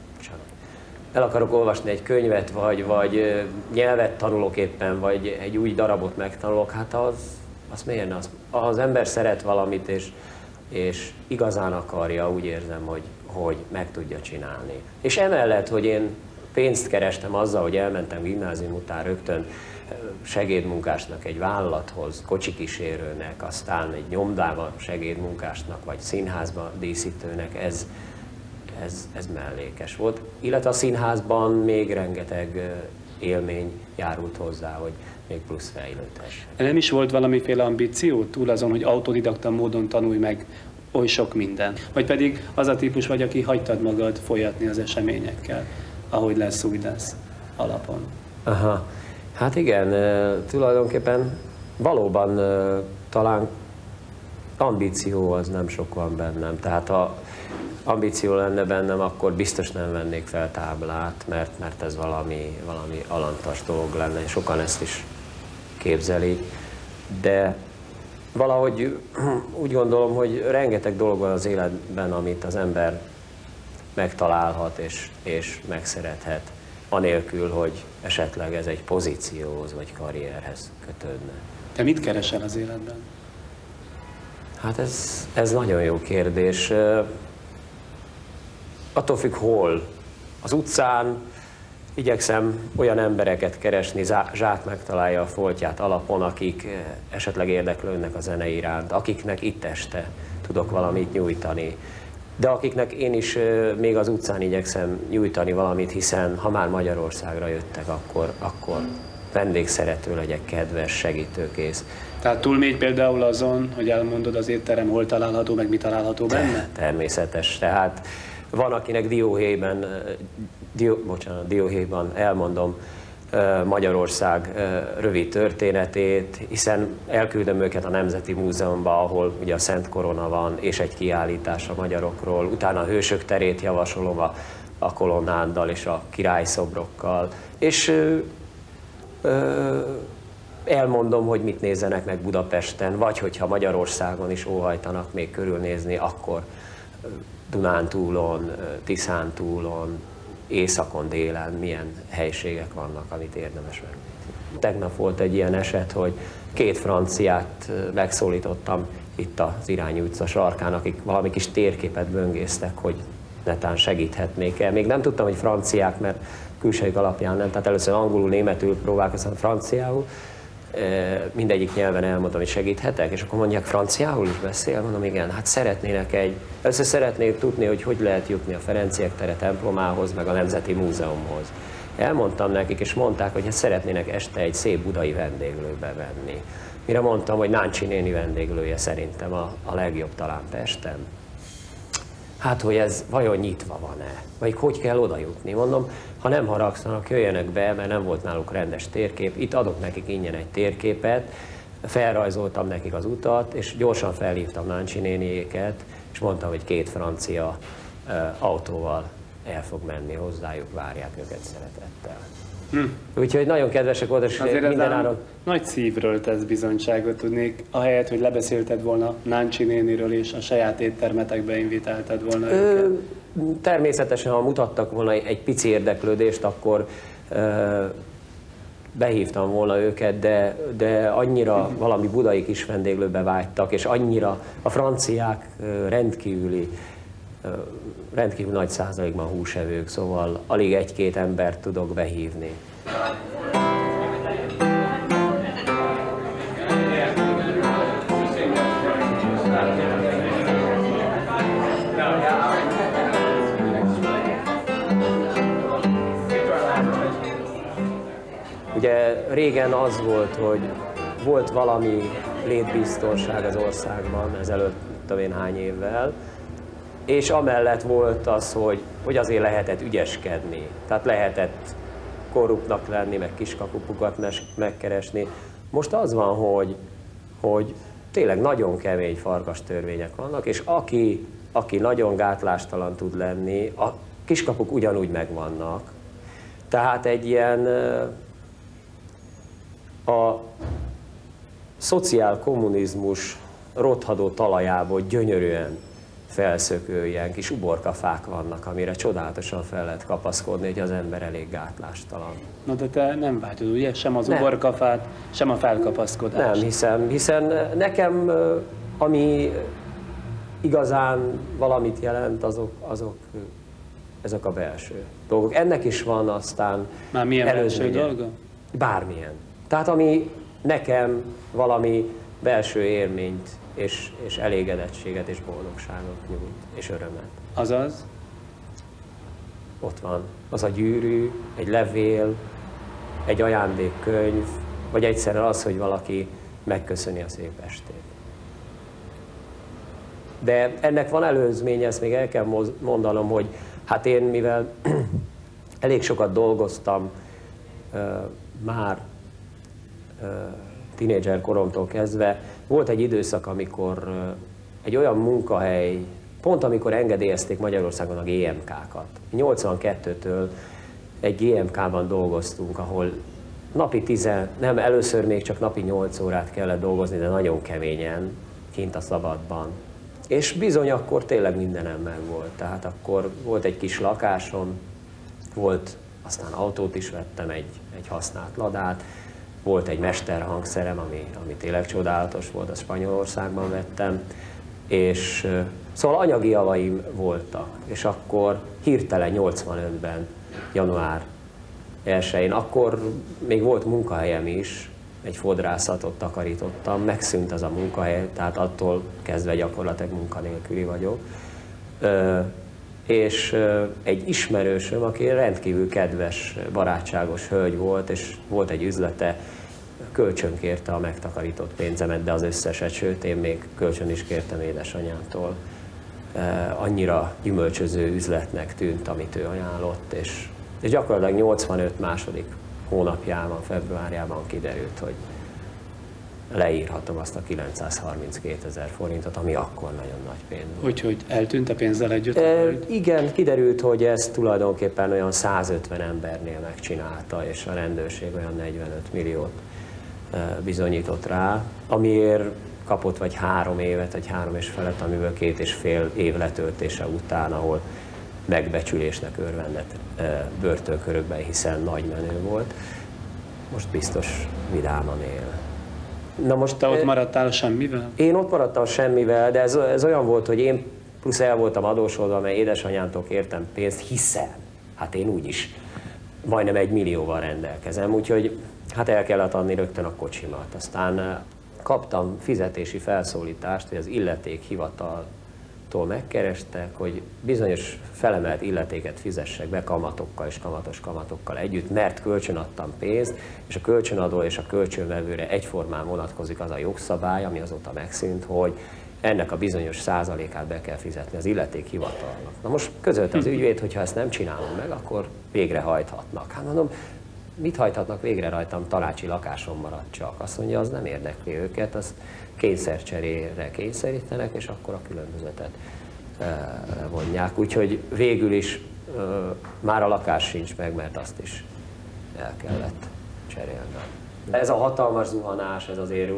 el akarok olvasni egy könyvet, vagy, vagy nyelvet tanulok éppen, vagy egy új darabot megtanulok, hát az, az miért ne? Az, az ember szeret valamit, és, és igazán akarja, úgy érzem, hogy, hogy meg tudja csinálni. És emellett, hogy én pénzt kerestem azzal, hogy elmentem gimnázium után rögtön segédmunkásnak egy vállalathoz, kocsikísérőnek, aztán egy nyomdában segédmunkásnak, vagy színházban díszítőnek, ez, ez, ez mellékes volt. Illetve a színházban még rengeteg élmény járult hozzá, hogy még plusz fejlődhess. Nem is volt valamiféle ambíció túl azon, hogy autodidakta módon tanulj meg oly sok minden? Vagy pedig az a típus vagy, aki hagytad magad folyatni az eseményekkel, ahogy lesz, úgy lesz alapon? Aha. Hát igen, tulajdonképpen valóban talán ambíció az nem sok van bennem. Tehát ha ambíció lenne bennem, akkor biztos nem vennék fel táblát, mert, mert ez valami, valami alantas dolog lenne, és sokan ezt is képzelik. De valahogy úgy gondolom, hogy rengeteg dolog van az életben, amit az ember megtalálhat és, és megszerethet, anélkül, hogy esetleg ez egy pozícióhoz vagy karrierhez kötődne. Te mit keresel az életben? Hát ez, ez nagyon jó kérdés. Attól függ, hol. Az utcán igyekszem olyan embereket keresni, zsák megtalálja a foltját alapon, akik esetleg érdeklődnek a zene iránt, akiknek itt este tudok valamit nyújtani. De akiknek én is még az utcán igyekszem nyújtani valamit, hiszen ha már Magyarországra jöttek, akkor, akkor vendégszerető legyek, kedves, segítőkész. Tehát túlmégy például azon, hogy elmondod az étterem, hol található, meg mi található benne? Természetes. Tehát van, akinek dióhéjban, dió, bocsánat, dióhéjban elmondom Magyarország rövid történetét, hiszen elküldöm őket a Nemzeti Múzeumba, ahol ugye a Szent Korona van, és egy kiállítás a magyarokról. Utána a Hősök terét javasolom a, a kolonnáddal és a királyszobrokkal. És ö, ö, elmondom, hogy mit nézzenek meg Budapesten, vagy hogyha Magyarországon is óhajtanak még körülnézni, akkor Dunántúlon, Tiszántúlon, északon, délen milyen helységek vannak, amit érdemes megnézni. Tegnap volt egy ilyen eset, hogy két franciát megszólítottam itt az Irányi utca sarkán, akik valami kis térképet böngésztek, hogy netán segíthetnék el. Még nem tudtam, hogy franciák, mert külsejük alapján nem, tehát először angolul, németül próbálkoztam franciául, mindegyik nyelven elmondtam, hogy segíthetek, és akkor mondják, franciául is beszél? Mondom, igen, hát szeretnének egy, össze szeretnék tudni, hogy hogy lehet jutni a Ferenciek tere templomához, meg a Nemzeti Múzeumhoz. Elmondtam nekik, és mondták, hogy hát szeretnének este egy szép budai vendéglőbe venni. Mire mondtam, hogy Náncsi néni vendéglője szerintem a, a legjobb talán Pesten. Hát, hogy ez vajon nyitva van-e? Vagy hogy kell oda jutni? Mondom, ha nem haragszanak, jöjjenek be, mert nem volt náluk rendes térkép. Itt adok nekik ingyen egy térképet, felrajzoltam nekik az utat, és gyorsan felhívtam Náncsi néniéket, és mondtam, hogy két francia uh, autóval el fog menni hozzájuk, várják őket szeretettel. Hm. Úgyhogy nagyon kedvesek voltak, és minden áron... Nagy szívről tesz bizonyságot, tudnék, ahelyett, hogy lebeszélted volna Náncsi néniről, és a saját éttermetekbe invitáltad volna Ö, őket. Természetesen, ha mutattak volna egy pici érdeklődést, akkor ö, behívtam volna őket, de, de annyira valami budai kis vendéglőbe vágytak, és annyira a franciák rendkívüli, rendkívül nagy százalékban húsevők, szóval alig egy-két embert tudok behívni. Ugye régen az volt, hogy volt valami létbiztonság az országban, ezelőtt tudom én hány évvel, és amellett volt az, hogy, hogy azért lehetett ügyeskedni. Tehát lehetett korruptnak lenni, meg kiskapukat megkeresni. Most az van, hogy, hogy tényleg nagyon kemény farkas törvények vannak, és aki, aki nagyon gátlástalan tud lenni, a kiskapuk ugyanúgy megvannak. Tehát egy ilyen a szociálkommunizmus rothadó talajából gyönyörűen felszökő ilyen kis uborkafák vannak, amire csodálatosan fel lehet kapaszkodni, hogy az ember elég gátlástalan. Na de te nem vágyod, ugye? Sem az nem. uborkafát, sem a felkapaszkodást. Nem hiszem, hiszen nekem, ami igazán valamit jelent, azok, azok ezek a belső dolgok. Ennek is van aztán Már milyen belső dolga? Bármilyen. Tehát ami nekem valami belső élményt és, és elégedettséget és boldogságot nyújt, és örömet. Azaz? Ott van. Az a gyűrű, egy levél, egy ajándékkönyv, vagy egyszerűen az, hogy valaki megköszöni a szép estét. De ennek van előzménye, ezt még el kell mondanom, hogy hát én, mivel elég sokat dolgoztam uh, már uh, tínédzser koromtól kezdve, volt egy időszak, amikor uh, egy olyan munkahely, pont amikor engedélyezték Magyarországon a gé em ká-kat. nyolcvankettőtől egy gé em ká-ban dolgoztunk, ahol napi tizen, nem, először még csak napi nyolc órát kellett dolgozni, de nagyon keményen, kint a szabadban. És bizony akkor tényleg mindenem meg volt. Tehát akkor volt egy kis lakásom, volt, aztán autót is vettem, egy, egy használt ladát, volt egy mesterhangszerem, ami, ami tényleg csodálatos volt, azt Spanyolországban vettem, és szóval anyagi javaim voltak. És akkor hirtelen nyolcvanötben, január elsején, akkor még volt munkahelyem is, egy fodrászatot takarítottam, megszűnt az a munkahely, tehát attól kezdve gyakorlatilag munkanélküli vagyok. Ö, és ö, egy ismerősöm, aki rendkívül kedves, barátságos hölgy volt, és volt egy üzlete, kölcsön kérte a megtakarított pénzemet, de az összeset, sőt én még kölcsön is kértem édesanyámtól. Ö, annyira gyümölcsöző üzletnek tűnt, amit ő ajánlott, és, és gyakorlatilag nyolcvanöt második hónapjában, februárjában kiderült, hogy leírhatom azt a kilencszázharminckétezer forintot, ami akkor nagyon nagy pénz volt. Úgyhogy eltűnt a pénzzel együtt? E, igen, kiderült, hogy ezt tulajdonképpen olyan százötven embernél megcsinálta, és a rendőrség olyan negyvenöt milliót e, bizonyított rá, amiért kapott vagy három évet, vagy három és felett, amiből két és fél év letöltése után, ahol megbecsülésnek örvendett e, börtönkörökben, hiszen nagy menő volt. Most biztos vidáman él. Na most te ott maradtál semmivel? Én ott maradtam semmivel, de ez, ez olyan volt, hogy én plusz el voltam adósodva, mert édesanyámtól kértem pénzt, hiszen, hát én úgyis majdnem egy millióval rendelkezem, úgyhogy hát el kellett adni rögtön a kocsimat. Aztán kaptam fizetési felszólítást, hogy az illetékhivataltól megkerestek, hogy bizonyos felemelt illetéket fizessek be kamatokkal és kamatos kamatokkal együtt, mert kölcsönadtam pénzt, és a kölcsönadó és a kölcsönvevőre egyformán vonatkozik az a jogszabály, ami azóta megszűnt, hogy ennek a bizonyos százalékát be kell fizetni az illetékhivatalnak. Na most közölte az ügyvéd, hogy ha ezt nem csinálom meg, akkor végrehajthatnak. Hát mondom, mit hajthatnak végre rajtam, tanácsi lakásom maradt csak. Azt mondja, az nem érdekli őket, azt kényszercserére kényszerítenek, és akkor a különbözetet vonják. Úgyhogy végül is már a lakás sincs meg, mert azt is el kellett cserélni. Ez a hatalmas zuhanás, ez azért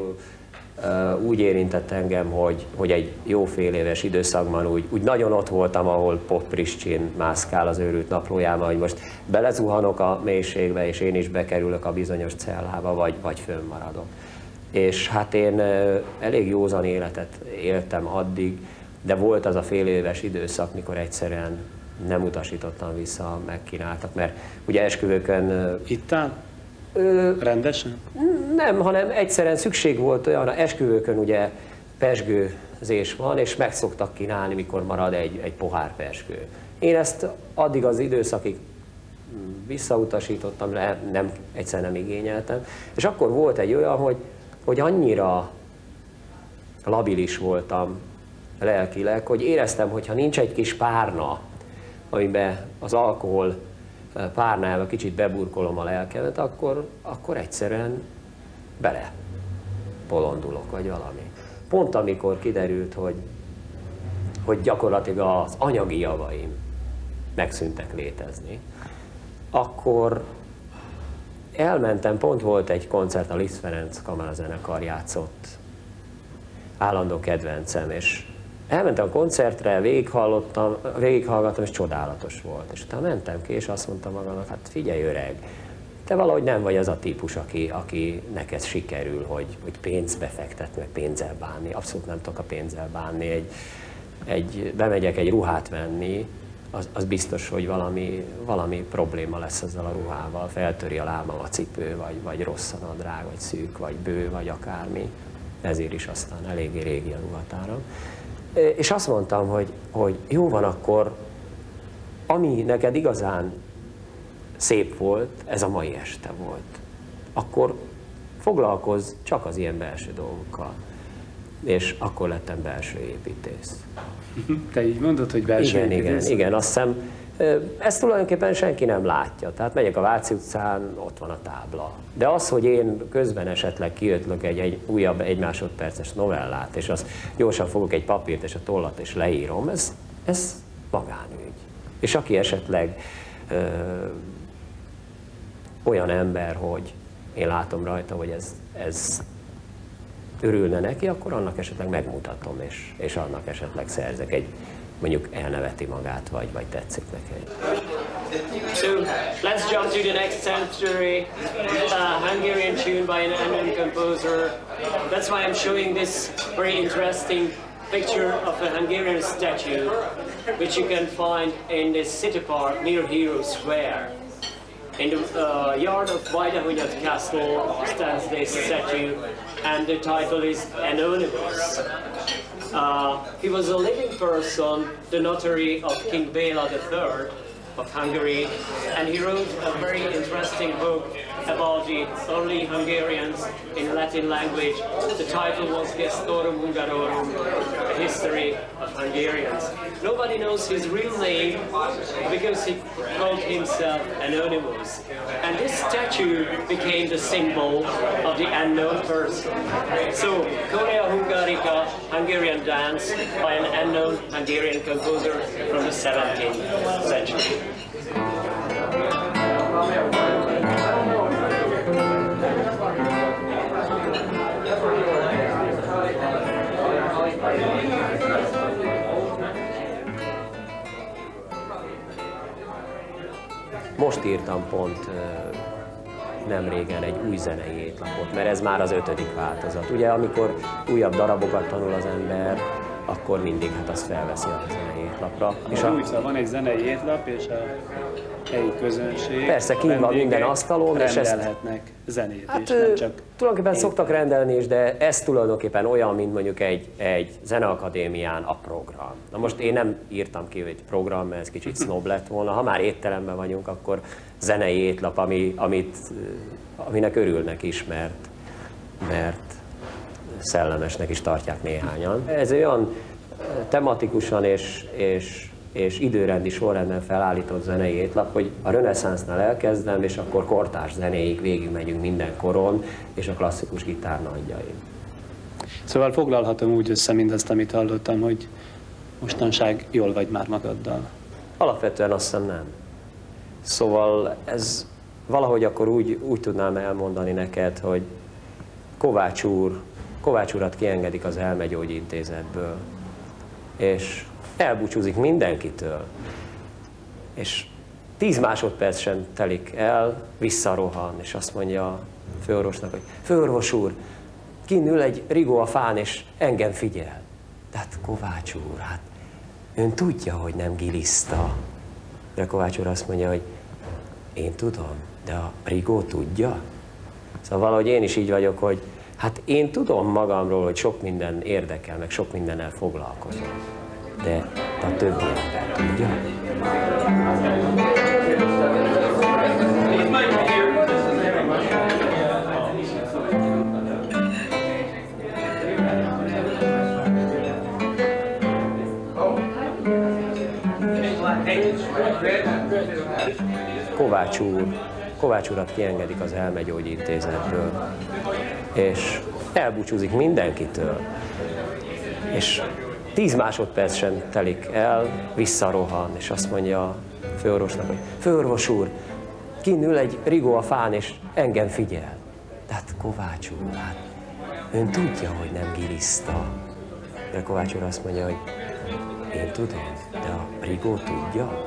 úgy érintett engem, hogy, hogy egy jó fél éves időszakban úgy, úgy nagyon ott voltam, ahol Pop Priscsin mászkál az őrült naplójában, hogy most belezuhanok a mélységbe, és én is bekerülök a bizonyos cellába, vagy, vagy fönnmaradok. És hát én elég józan életet éltem addig, de volt az a fél éves időszak, mikor egyszerűen nem utasítottam vissza, megkínáltak, mert ugye esküvőkön... Ittál? Rendesen? Nem, hanem egyszerűen szükség volt olyan, esküvőkön ugye pezsgőzés van, és meg szoktak kínálni, mikor marad egy, egy pohár pezsgő. Én ezt addig az időszakig visszautasítottam, nem, egyszer nem igényeltem, és akkor volt egy olyan, hogy, hogy annyira labilis voltam lelkileg, hogy éreztem, hogy ha nincs egy kis párna, amiben az alkohol párnával kicsit beburkolom a lelkemet, akkor, akkor egyszerűen bele bolondulok, vagy valami. Pont amikor kiderült, hogy, hogy gyakorlatilag az anyagi javaim megszűntek létezni, akkor elmentem, pont volt egy koncert, a Liszt Ferenc kamarazenekar játszott, állandó kedvencem, és elmentem a koncertre, végighallottam, végighallgattam, és csodálatos volt. És utána mentem ki, és azt mondtam magamnak, hát figyelj öreg, te valahogy nem vagy az a típus, aki, aki neked sikerül, hogy, hogy pénzt befektet, meg pénzzel bánni. Abszolút nem tudok a pénzzel bánni. Egy, egy, bemegyek egy ruhát venni, az, az biztos, hogy valami, valami probléma lesz ezzel a ruhával. Feltöri a lábam a cipő, vagy, vagy rossz a nadrág, vagy szűk, vagy bő, vagy akármi. Ezért is aztán eléggé régi a ruhatáram. És azt mondtam, hogy, hogy jó van akkor, ami neked igazán szép volt, ez a mai este volt. Akkor foglalkozz csak az ilyen belső dolgokkal. És akkor lettem belső építész. Te így mondod, hogy belső igen, építész? Igen, igen, azt hiszem, ezt tulajdonképpen senki nem látja. Tehát megyek a Váci utcán, ott van a tábla. De az, hogy én közben esetleg kiötlök egy, egy újabb egy másodperces novellát, és azt gyorsan fogok egy papírt és a tollat és leírom, ez, ez magánügy. És aki esetleg ö, olyan ember, hogy én látom rajta, hogy ez, ez örülne neki, akkor annak esetleg megmutatom, és, és annak esetleg szerzek egy, mondjuk elneveti magát, vagy, vagy tetszik neki. So let's jump to the next century, uh, Hungarian tune by an unknown composer. That's why I'm showing this very interesting picture of a Hungarian statue, which you can find in the city park near Hero Square. In the uh, yard of Vajdahunyad Castle stands this statue, and the title is Anonymous. Uh, he was a living person, the notary of King Béla the third of Hungary, and he wrote a very interesting book about the early Hungarians in Latin language. The title was Gestorum Hungarorum, a history of Hungarians. Nobody knows his real name because he called himself Anonymous. And this statue became the symbol of the unknown person. So, Korea Hungarica, Hungarian dance by an unknown Hungarian composer from the seventeenth century. Most írtam pont nem régen egy új zenei étlapot, mert ez már az ötödik változat. Ugye amikor újabb darabokat tanul az ember, akkor mindig hát azt felveszi a zenei étlapra. És a... Szóval van egy zenei étlap, és a helyi közönség, persze, kint van minden asztalon, és ezt rendelhetnek zenét hát, is, nem csak... Tulajdonképpen étel. szoktak rendelni is, de ez tulajdonképpen olyan, mint mondjuk egy, egy zeneakadémián a program. Na most én nem írtam ki egy program, mert ez kicsit sznob lett volna. Ha már étteremben vagyunk, akkor zenei étlap, ami, amit, aminek örülnek is, mert, mert szellemesnek is tartják néhányan. Ez olyan tematikusan és, és, és időrendi sorrendben felállított zenei étlap, hogy a reneszánsznál elkezdem, és akkor kortárs zenéig végigmegyünk minden koron, és a klasszikus gitár nagyjain. Szóval foglalhatom úgy össze mindazt, amit hallottam, hogy mostanság jól vagy már magaddal. Alapvetően azt hiszem nem. Szóval ez valahogy akkor úgy, úgy tudnám elmondani neked, hogy Kovács úr, Kovács urat kiengedik az elmegyógyintézetből, és elbúcsúzik mindenkitől, és tíz másodperc sem telik el, visszarohan, és azt mondja a főorvosnak, hogy főorvos úr, kinn ül egy rigó a fán, és engem figyel. Tehát Kovács úr, hát ön tudja, hogy nem giliszta. De Kovács úr azt mondja, hogy én tudom, de a rigó tudja. Szóval valahogy én is így vagyok, hogy hát én tudom magamról, hogy sok minden érdekel, meg sok mindennel foglalkozom. De a többi ember tudja? Kovács úr, Kovács urat kiengedik az elmegyógyintézetből, és elbúcsúzik mindenkitől, és tíz másodperc sem telik el, visszarohan, és azt mondja a főorvosnak, hogy főorvos úr, kinn ül egy rigó a fán, és engem figyel. Tehát Kovács úr, hát ön tudja, hogy nem giliszta. De Kovács úr azt mondja, hogy én tudom, de a rigó tudja.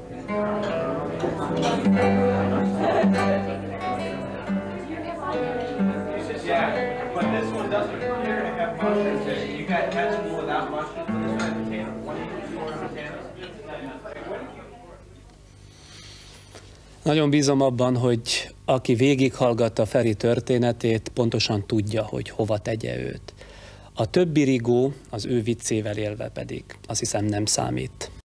Nagyon bízom abban, hogy aki végighallgatta Feri történetét, pontosan tudja, hogy hova tegye őt. A többi rigó az ő viccével élve pedig azt hiszem nem számít.